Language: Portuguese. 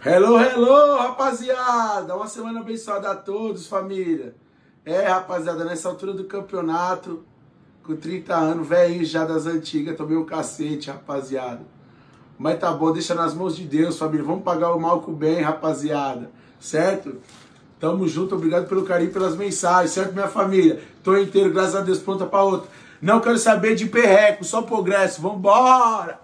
Hello, hello, rapaziada! Uma semana abençoada a todos, família. Rapaziada, nessa altura do campeonato, com 30 anos, velho já das antigas, tomei um cacete, rapaziada. Mas tá bom, deixa nas mãos de Deus, família. Vamos pagar o mal com o bem, rapaziada. Certo? Tamo junto, obrigado pelo carinho, pelas mensagens, certo, minha família? Tô inteiro, graças a Deus, pronta pra outra. Não quero saber de perreco, só progresso, vambora!